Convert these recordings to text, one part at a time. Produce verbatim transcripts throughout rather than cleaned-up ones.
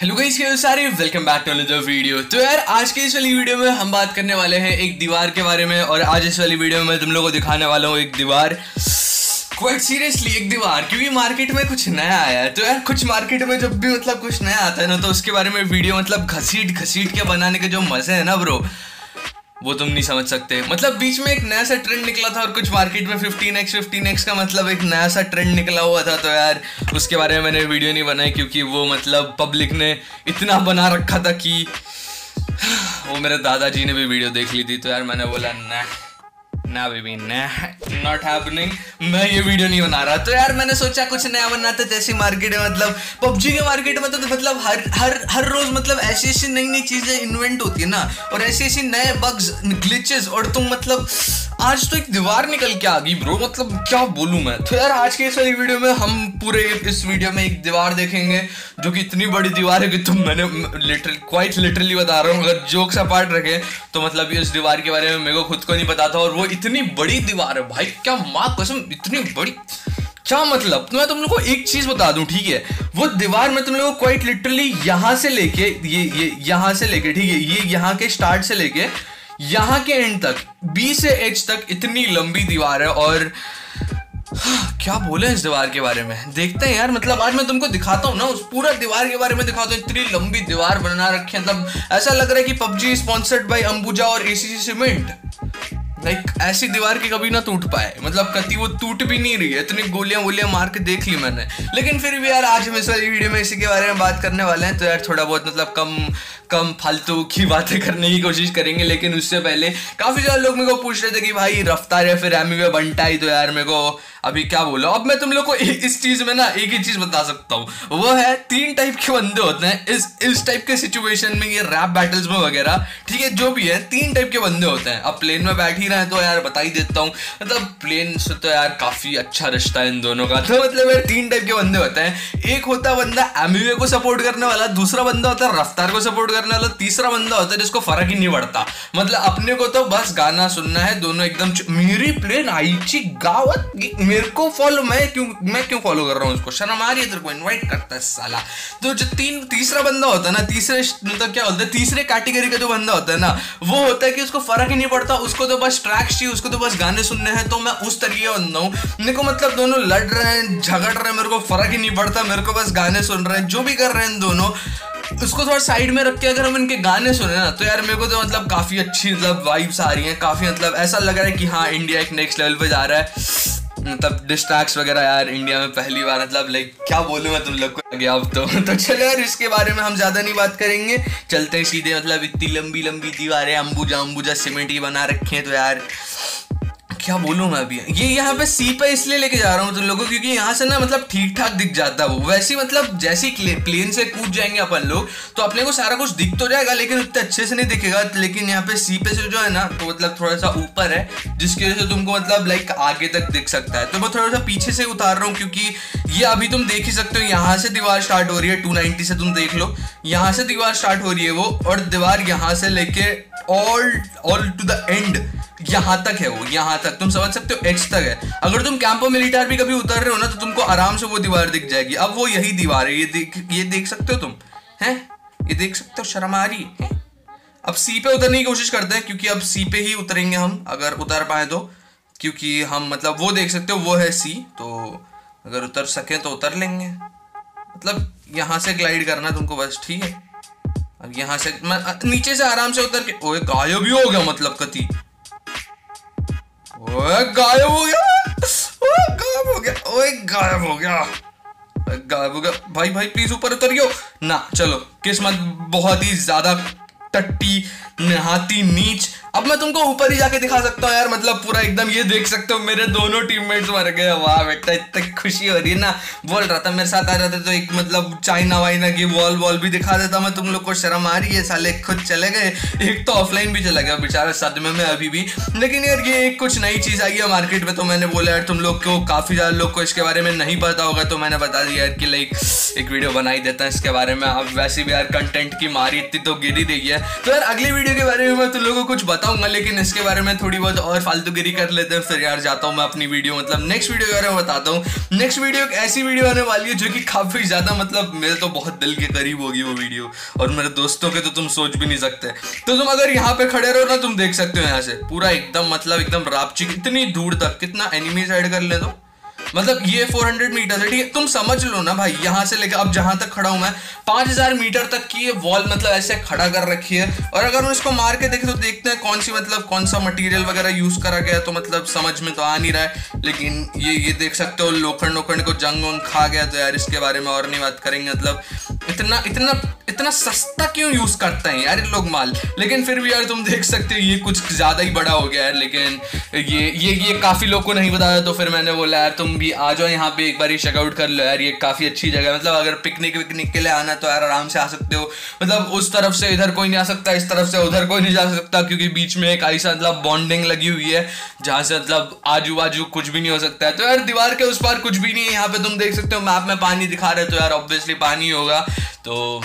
Hello guys, कैसे सारे welcome back to another video. तो यार आज के इस वाली वीडियो में हम बात करने वाले हैं एक दीवार के बारे में। और आज इस वाली वीडियो में मैं तुम लोगों को दिखाने वाला हूँ एक दीवार, क्वाइट सीरियसली एक दीवार, क्योंकि मार्केट में कुछ नया आया है। तो यार कुछ मार्केट में जब भी मतलब कुछ नया आता है ना, तो उसके बारे में वीडियो मतलब घसीट घसीट के बनाने के जो मजे है ना ब्रो, वो तुम नहीं समझ सकते। मतलब बीच में एक नया सा ट्रेंड निकला था और कुछ मार्केट में फिफ्टीन एक्स फिफ्टीन एक्स का मतलब एक नया सा ट्रेंड निकला हुआ था। तो यार उसके बारे में मैंने वीडियो नहीं बनाई, क्योंकि वो मतलब पब्लिक ने इतना बना रखा था कि वो मेरे दादाजी ने भी वीडियो देख ली थी। तो यार मैंने बोला ना ना बेबी ना, नॉट हैपनिंग, मैं ये वीडियो नहीं बना रहा। तो यार मैंने सोचा कुछ नया बनाते। जैसी मार्केट है मतलब पबजी के मार्केट में तो, तो मतलब हर हर हर रोज मतलब ऐसी ऐसी नई नई चीजें इन्वेंट होती है ना, और ऐसी ऐसी नए बग्स ग्लिचेस, और तुम मतलब आज तो एक दीवार निकल के आ गई ब्रो, मतलब क्या बोलूं मैं। तो यार आज के इस वाली वीडियो में हम पूरे इस वीडियो में एक दीवार देखेंगे जो कि इतनी बड़ी दीवार है कि तुम, मैंने लिटरली क्वाइट लिटरली बता रहा हूँ, अगर जोक्स अपार्ट रखे तो मतलब इस दीवार के बारे में मेरे को खुद को नहीं पता था। और वो इतनी बड़ी दीवार है भाई, क्या माँ कसम, इतनी बड़ी, क्या मतलब। तो मैं तुम लोग को एक चीज बता दूं, ठीक है, वो दीवार में तुम लोग को क्वाइट लिटरली यहां से लेके ये ये यहां से लेके, ठीक है, ये यहां के स्टार्ट से लेके यहां के एंड तक, बी से एच तक इतनी लंबी दीवार है। और क्या बोले इस दीवार के बारे में, देखते हैं यार। मतलब आज मैं तुमको दिखाता हूँ ना, उस पूरा दीवार के बारे में दिखाता हूँ। इतनी लंबी दीवार बना रखी है, मतलब ऐसा लग रहा है कि पबजी स्पॉन्सर्ड बाय अंबुजा और एसीसी सीमेंट। लाइक ऐसी दीवार की कभी ना टूट पाए, मतलब कति वो टूट भी नहीं रही है। इतनी गोलियां वोलियां मार के देख ली मैंने, लेकिन फिर भी यार आज हम इस वाली वीडियो में इसी के बारे में बात करने वाले हैं। तो यार थोड़ा बहुत मतलब कम कम फालतू की बातें करने की कोशिश करेंगे। लेकिन उससे पहले काफी ज्यादा लोग मेरे को पूछ रहे थे कि भाई रफ्तार या फिर एमी वे बनता ही। तो यार मेरे को अभी क्या बोलो, अब मैं तुम लोग को इस चीज में ना एक ही चीज बता सकता हूँ, वो है तीन टाइप के बंदे होते हैं इस इस टाइप के सिचुएशन में, ये रैप बैटल्स में वगैरह, ठीक है, जो भी है तीन टाइप के बंदे होते हैं। अब प्लेन में बैठ ही रहे हैं तो यार बता ही देता हूँ, मतलब प्लेन से तो यार काफी अच्छा रिश्ता है इन दोनों का। तो मतलब यार तीन टाइप के बंदे होते हैं। एक होता है बंदा एमी को सपोर्ट करने वाला, दूसरा बंदा होता है रफ्तार को सपोर्ट करने वाला, तीसरा बंदा होता है जिसको फर्क ही नहीं पड़ता, मतलब अपने को तो बस गाना सुनना है। दोनों एकदम मेरी प्लेन आईची गावत, मेरे को फॉलो, मैं क्यों मैं क्यों फॉलो कर रहा हूँ उसको, शर्म आ रही है तेरे को, इनवाइट करता है साला। तो जो तीन तीसरा बंदा होता है ना, तीसरे मतलब क्या बोलते हैं, तीसरे कैटेगरी का जो बंदा होता है ना, वो होता है कि उसको फर्क ही नहीं पड़ता, उसको तो बस ट्रैक्स चाहिए, उसको तो बस गाने सुनने हैं। तो मैं उस तरीके का बंदा हूँ। मेरे को मतलब दोनों लड़ रहे हैं, झगड़ रहे हैं, मेरे को फर्क ही नहीं पड़ता, मेरे को बस गाने सुन रहे हैं, जो भी कर रहे हैं दोनों, उसको थोड़ा साइड में रख के अगर हम इनके गाने सुने ना, तो यार मेरे को तो मतलब काफी अच्छी मतलब वाइब्स आ रही हैं, काफी मतलब ऐसा लग रहा है कि हाँ इंडिया एक नेक्स्ट लेवल पे जा रहा है। मतलब डिस्ट्रैक्ट्स वगैरह यार इंडिया में पहली बार, मतलब लाइक क्या बोलूं मैं तुम लोग को आगे अब तो तो चलो यार इसके बारे में हम ज्यादा नहीं बात करेंगे, चलते हैं सीधे। मतलब इतनी लंबी लंबी दीवारें अंबुजा अंबुजा सीमेंट की बना रखे हैं। तो यार क्या बोलूं मैं अभी, ये यहाँ पे सी पे इसलिए लेके जा रहा हूँ तुम लोगों को, क्योंकि यहाँ से ना मतलब ठीक ठाक दिख जाता है वो। वैसे मतलब जैसे ही प्लेन से कूद जाएंगे अपन लोग तो अपने को सारा कुछ दिख तो जाएगा, लेकिन उतने अच्छे से नहीं दिखेगा। लेकिन यहाँ पे सी पे से जो है ना, तो मतलब थोड़ा सा ऊपर है, जिसकी वजह से तुमको मतलब लाइक आगे तक दिख सकता है। तो मैं थोड़ा सा पीछे से उतार रहा हूँ, क्योंकि ये अभी तुम देख ही सकते हो, यहाँ से दीवार स्टार्ट हो रही है, टू नाइनटी से तुम देख लो, यहाँ से दीवार स्टार्ट हो रही है वो, और दीवार यहाँ से लेके all all to the end यहां तक है वो, यहां तक तुम समझ सकते हो, एच तक है। अगर तुम कैंपो मिलिटार भी कभी उतर रहे हो ना, तो तुमको आराम से वो दीवार दिख जाएगी। अब वो यही दीवार है, ये देख ये देख सकते हो तुम, हैं, ये देख सकते हो, शर्म आ रही है। अब सी पे उतरने की कोशिश करते हैं, क्योंकि अब सी पे ही उतरेंगे हम, अगर उतर पाए तो, क्योंकि हम मतलब वो देख सकते हो वो है सी, तो अगर उतर सके तो उतर लेंगे। मतलब यहां से ग्लाइड करना तुमको बस, ठीक है। अब यहां से मैं नीचे से आराम से उतर के, ओए गायब भी हो गया, मतलब कति, ओए गायब हो गया, ओए गायब हो गया, ओए गायब हो गया, गायब हो गया। भाई भाई प्लीज ऊपर उतरियो ना। चलो किस्मत बहुत ही ज्यादा टट्टी नहाती नीच। अब मैं तुमको ऊपर ही जाके दिखा सकता हूँ यार, मतलब पूरा एकदम ये देख सकते हो, मेरे दोनों टीममेट्स मर गए। वाह बेटा, इतनी खुशी हो रही है ना। बोल रहा था मेरे साथ आ जाते तो एक मतलब चाइना वाइना की वॉल वॉल भी दिखा देता मैं तुम लोग को। शर्म आ रही है, साले खुद चले गए, एक तो ऑफलाइन भी चला गया बेचारा, सदमे में अभी भी। लेकिन यार ये एक कुछ नई चीज आई है मार्केट में, तो मैंने बोला यार तुम लोग को, काफी ज्यादा लोग को इसके बारे में नहीं पता होगा, तो मैंने बता दिया यार कि लाइक एक वीडियो बनाई देता है इसके बारे में। अब वैसे भी यार कंटेंट की मारी इतनी तो गिर ही रही है, तो यार अगली वीडियो के बारे में मैं तुम लोगों को कुछ बताऊंगा, लेकिन इसके बारे में थोड़ी बहुत और फालतूगिरी कर लेते हैं, फिर यार जाता हूँ मैं अपनी वीडियो, मतलब नेक्स्ट वीडियो के बारे में बताता हूँ। नेक्स्ट वीडियो एक ऐसी वीडियो आने वाली है जो कि काफी ज्यादा मतलब मेरे तो बहुत दिल के करीब होगी वो वीडियो, और मेरे दोस्तों के तो तुम सोच भी नहीं सकते। तो तुम अगर यहाँ पे खड़े रहो ना, तुम देख सकते हो यहाँ से पूरा एकदम मतलब एकदम रापची इतनी दूर तक, कितना एनिमी साइड कर ले तो मतलब ये चार सौ मीटर है, ठीक है, तुम समझ लो ना भाई, यहाँ से लेकर अब जहां तक खड़ा हूं मैं पांच हज़ार मीटर तक की ये वॉल मतलब ऐसे खड़ा कर रखी है। और अगर हम इसको मार के देखें तो देखते हैं कौन सी मतलब कौन सा मटेरियल वगैरह यूज करा गया, तो मतलब समझ में तो आ नहीं रहा है। लेकिन ये ये देख सकते हो लोखंड लोखंड को जंग वंग खा गया, तो यार इसके बारे में और नहीं बात करेंगे। मतलब इतना इतना इतना सस्ता क्यों यूज करते हैं यार ये लोग माल। लेकिन फिर भी यार तुम देख सकते हो ये कुछ ज्यादा ही बड़ा हो गया है, लेकिन ये ये ये काफी लोग को नहीं बताया, तो फिर मैंने बोला यार तुम भी आ जाओ यहाँ पे एक बार चेकआउट कर लो यार, ये काफी अच्छी जगह है। मतलब अगर पिकनिक विकनिक के लिए आना तो यार आराम से आ सकते हो। मतलब उस तरफ से इधर कोई नहीं आ सकता, इस तरफ से उधर कोई नहीं जा सकता, क्योंकि बीच में एक ऐसा मतलब बॉन्डिंग लगी हुई है जहां से मतलब आजू बाजू कुछ भी नहीं हो सकता है। तो यार दीवार के उस पार कुछ भी नहीं है। यहाँ पे तुम देख सकते हो मैप में पानी दिखा रहे, तो यार ऑब्वियसली पानी होगा, तो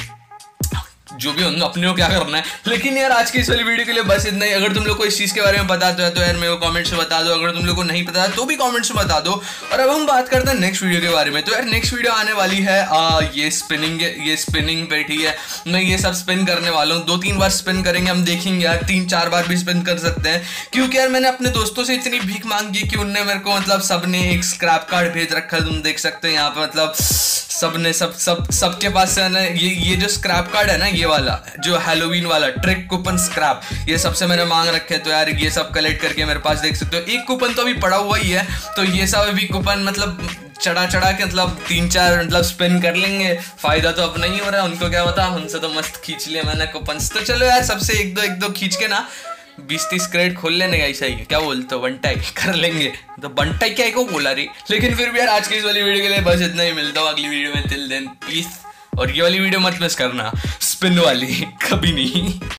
जो भी होगा अपने को क्या करना है। लेकिन यार आज की इस वाली वीडियो के लिए बस इतना ही। अगर तुम लोग को इस चीज के बारे में पता तो है तो यार मेरे को कमेंट्स में बता दो, अगर तुम लोग को नहीं पता तो भी कमेंट्स में बता दो। और अब हम बात करते हैं नेक्स्ट वीडियो के बारे में। तो यार नेक्स्ट वीडियो आने वाली है आ, ये स्पिनिंग ये स्पिनिंग पे, ठीक है, मैं ये सब स्पिन करने वाला हूँ। दो तीन बार स्पिन करेंगे, हम देखेंगे यार तीन चार बार भी स्पिन कर सकते हैं, क्योंकि यार मैंने अपने दोस्तों से इतनी भीख मांगी कि उनने मेरे को मतलब सबने एक स्क्रैप कार्ड भेज रखा है, तुम देख सकते हो यहाँ पे। मतलब सबने सब सब सबके पास है ना ये ये जो स्क्रैप कार्ड है ना, ये वाला जो हैलोवीन वाला ट्रिक कूपन स्क्रैप, ये सबसे मैंने मांग रखे हैं। तो यार ये सब कलेक्ट करके मेरे पास देख सकते हो एक कूपन तो अभी पड़ा हुआ ही है, तो ये सब अभी कूपन मतलब चढ़ा चढ़ा के मतलब तीन चार मतलब स्पिन कर लेंगे। फायदा तो अपना ही हो रहा है, उनको क्या पता, हमसे तो मस्त खींच लिया मैंने कूपन। तो चलो यार सबसे एक दो एक दो खींच के ना बीस तीस क्रेडिट खोल लेने का, ऐसा ही क्या बोलते हो, बंटाई कर लेंगे। तो बंटाई क्या है को बोला रही। लेकिन फिर भी यार आज की इस वाली वीडियो के लिए बस इतना ही। मिलता हूँ अगली वीडियो में, टिल देन पीस। और ये वाली वीडियो मत मिस करना, स्पिन वाली कभी नहीं।